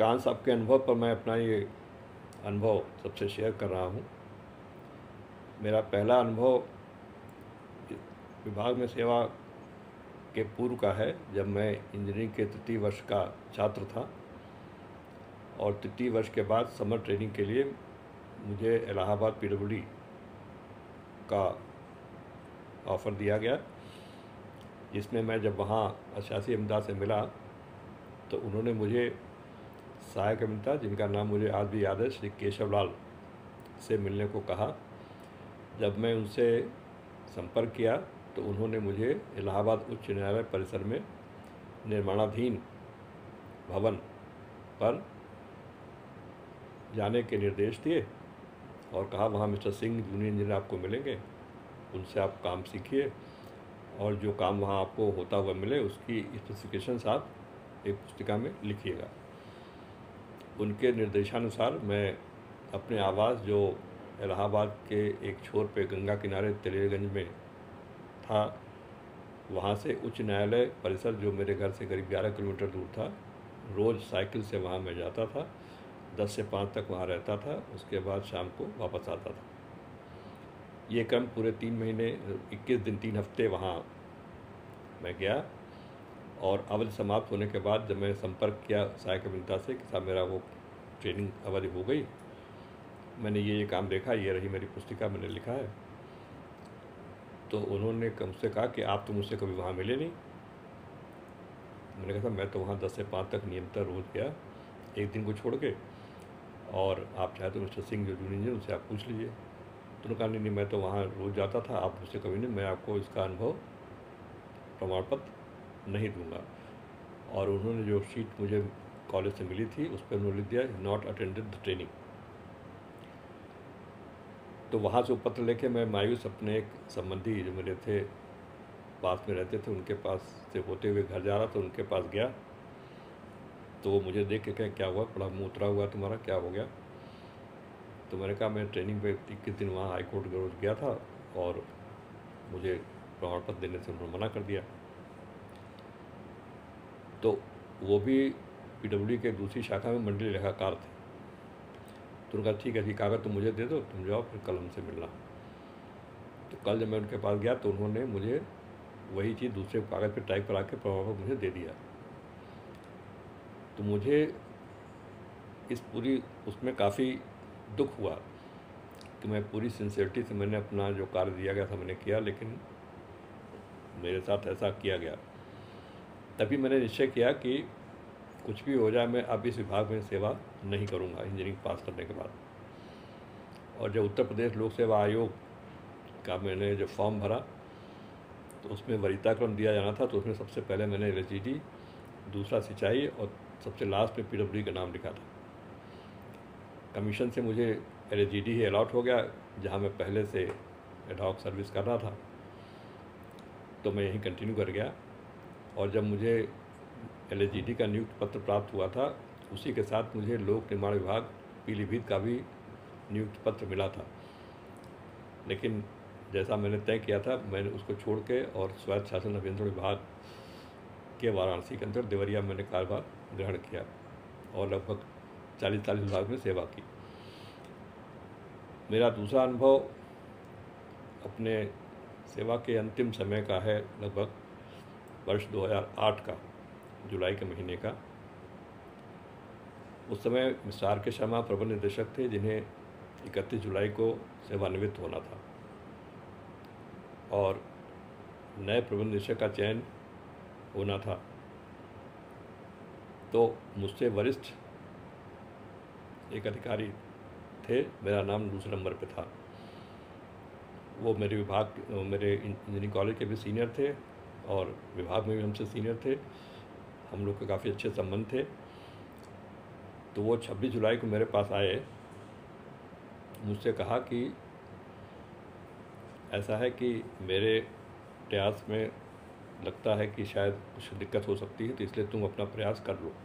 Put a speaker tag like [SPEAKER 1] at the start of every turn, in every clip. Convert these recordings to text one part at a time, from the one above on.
[SPEAKER 1] Chance आपके अनुभव पर मैं अपना ये अनुभव सबसे शेयर कर रहा हूँ। मेरा पहला अनुभव विभाग में सेवा के पूर्व का है, जब मैं इंजीनियरिंग के तृतीय वर्ष का छात्र था और तृतीय वर्ष के बाद समर ट्रेनिंग के लिए मुझे इलाहाबाद पीडब्ल्यूडी का ऑफ़र दिया गया, जिसमें मैं जब वहाँ अशासी अमदा से मिला तो उन्होंने मुझे सहायक अभियंता, जिनका नाम मुझे आज भी याद है, श्री केशव लाल, से मिलने को कहा। जब मैं उनसे संपर्क किया तो उन्होंने मुझे इलाहाबाद उच्च न्यायालय परिसर में निर्माणाधीन भवन पर जाने के निर्देश दिए और कहा वहाँ मिस्टर सिंह जूनियर इंजीनियर आपको मिलेंगे, उनसे आप काम सीखिए और जो काम वहाँ आपको होता हुआ मिले उसकी स्पेसिफिकेशंस आप एक पुस्तिका में लिखिएगा। उनके निर्देशानुसार मैं अपने आवास, जो इलाहाबाद के एक छोर पे गंगा किनारे तेलियागंज में था, वहाँ से उच्च न्यायालय परिसर, जो मेरे घर से करीब 11 किलोमीटर दूर था, रोज़ साइकिल से वहाँ मैं जाता था। 10 से 5 तक वहाँ रहता था, उसके बाद शाम को वापस आता था। ये क्रम पूरे 3 महीने 21 दिन 3 हफ्ते वहाँ मैं गया और अवधि समाप्त होने के बाद जब मैं संपर्क किया सहायक अभियंता से कि साहब मेरा वो ट्रेनिंग अवधि हो गई, मैंने ये काम देखा, ये रही मेरी पुस्तिका, मैंने लिखा है, तो उन्होंने मुझसे कहा कि आप तो मुझसे कभी वहाँ मिले नहीं। मैंने कहा मैं तो वहाँ 10 से 5 तक नियमित रोज़ गया, एक दिन को छोड़ के, और आप चाहे तो मिस्टर सिंह जो जूनियर इंजीनियर, उनसे आप पूछ लीजिए। तो उन्होंने कहा नहीं, मैं तो वहाँ रोज़ जाता था, आप मुझसे कभी नहीं, मैं आपको इसका अनुभव प्रमाण पत्र नहीं दूंगा। और उन्होंने जो शीट मुझे कॉलेज से मिली थी उस पर उन्होंने लिख दिया नॉट अटेंडेड द ट्रेनिंग। तो वहाँ से वो पत्र लेके मैं मायूस अपने एक संबंधी जो मेरे थे, पास में रहते थे, उनके पास से होते हुए घर जा रहा था, उनके पास गया तो वो मुझे देख के कहे क्या हुआ, बड़ा मुँह उतरा हुआ तुम्हारा, क्या हो गया? तो मैंने कहा मैं ट्रेनिंग पे 21 दिन वहाँ हाई कोर्ट रोज गया था और मुझे प्रमाण पत्र देने से उन्होंने मना कर दिया। तो वो भी पीडब्ल्यूडी के दूसरी शाखा में मंडलीय लेखाकार थे। तो उन्होंने कहा ठीक है, कागज़ तो मुझे दे दो, तुम जाओ फिर कल हमसे मिलना। तो कल जब मैं उनके पास गया तो उन्होंने मुझे वही चीज़ दूसरे कागज़ पे टाइप करा के प्रमाण पत्र मुझे दे दिया। तो मुझे इस पूरी उसमें काफ़ी दुख हुआ कि मैं पूरी सिंसियरिटी से मैंने अपना जो कार्य दिया गया था मैंने किया, लेकिन मेरे साथ ऐसा किया गया। तभी मैंने निश्चय किया कि कुछ भी हो जाए मैं अब इस विभाग में सेवा नहीं करूंगा इंजीनियरिंग पास करने के बाद। और जब उत्तर प्रदेश लोक सेवा आयोग का मैंने जब फॉर्म भरा तो उसमें वरीयता क्रम दिया जाना था, तो उसमें सबसे पहले मैंने LHD, दूसरा सिंचाई और सबसे लास्ट में पीडब्ल्यूडी का नाम लिखा था। कमीशन से मुझे LHD ही अलॉट हो गया, जहाँ मैं पहले से एडहॉक सर्विस कर रहा था, तो मैं यहीं कंटिन्यू कर गया। और जब मुझे LHD का नियुक्ति पत्र प्राप्त हुआ था, उसी के साथ मुझे लोक निर्माण विभाग पीलीभीत का भी नियुक्ति पत्र मिला था। लेकिन जैसा मैंने तय किया था, मैंने उसको छोड़ के और स्वायत्त शासन अभियंत्रण विभाग के वाराणसी के अंदर देवरिया मैंने कार्यभार ग्रहण किया और लगभग 40 विभाग में सेवा की। मेरा दूसरा अनुभव अपने सेवा के अंतिम समय का है, लगभग वर्ष 2008 का, जुलाई के महीने का। उस समय मिस्टर R.K. शर्मा प्रबंध निदेशक थे, जिन्हें 31 जुलाई को सेवानिवृत्त होना था और नए प्रबंध निदेशक का चयन होना था। तो मुझसे वरिष्ठ एक अधिकारी थे, मेरा नाम दूसरे नंबर पे था। वो मेरे इंजीनियरिंग कॉलेज के भी सीनियर थे और विभाग में भी हमसे सीनियर थे, हम लोग के काफ़ी अच्छे संबंध थे। तो वो 26 जुलाई को मेरे पास आए, मुझसे कहा कि ऐसा है कि मेरे प्रयास में लगता है कि शायद कुछ दिक्कत हो सकती है, तो इसलिए तुम अपना प्रयास कर लो।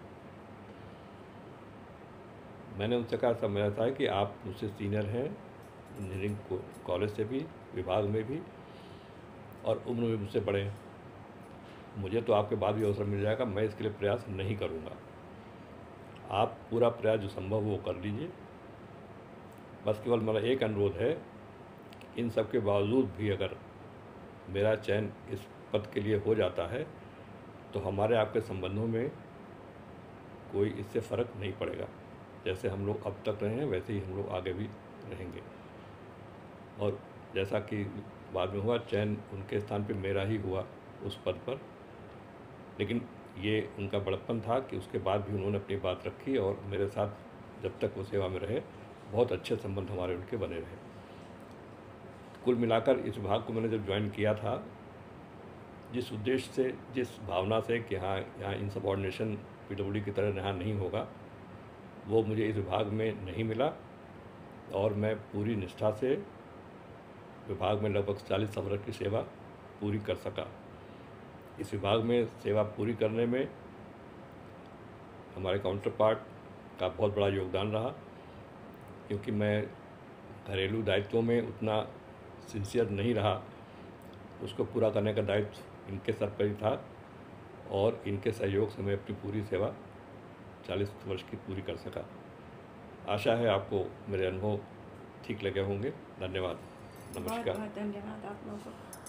[SPEAKER 1] मैंने उनसे कहा सब मेरा ऐसा है कि आप मुझसे सीनियर हैं, इंजीनियरिंग कॉलेज से भी, विभाग में भी, और उम्र में मुझसे बड़े हैं, मुझे तो आपके बाद भी अवसर मिल जाएगा, मैं इसके लिए प्रयास नहीं करूँगा। आप पूरा प्रयास जो संभव हो वो कर लीजिए। बस केवल मेरा एक अनुरोध है कि इन सब के बावजूद भी अगर मेरा चयन इस पद के लिए हो जाता है तो हमारे आपके संबंधों में कोई इससे फ़र्क नहीं पड़ेगा। जैसे हम लोग अब तक रहे हैं वैसे ही हम लोग आगे भी रहेंगे। और जैसा कि बाद में हुआ, चयन उनके स्थान पे मेरा ही हुआ उस पद पर, लेकिन ये उनका बड़प्पन था कि उसके बाद भी उन्होंने अपनी बात रखी और मेरे साथ जब तक वो सेवा में रहे बहुत अच्छे संबंध हमारे उनके बने रहे। कुल मिलाकर इस विभाग को मैंने जब ज्वाइन किया था, जिस उद्देश्य से, जिस भावना से कि हाँ यहाँ इनसबऑर्डिनेशन पीडब्ल्यूडी की तरह यहाँ नहीं होगा, वो मुझे इस विभाग में नहीं मिला। और मैं पूरी निष्ठा से विभाग में लगभग 40 वर्ष की सेवा पूरी कर सका। इस विभाग में सेवा पूरी करने में हमारे काउंटर पार्ट का बहुत बड़ा योगदान रहा, क्योंकि मैं घरेलू दायित्वों में उतना सिंसियर नहीं रहा। उसको पूरा करने का दायित्व इनके सर पर ही था और इनके सहयोग से मैं अपनी पूरी सेवा 40 वर्ष की पूरी कर सका। आशा है आपको मेरे अनुभव ठीक लगे होंगे। धन्यवाद। नमस्कार।
[SPEAKER 2] बहुत बहुत धन्यवाद आप लोगों को।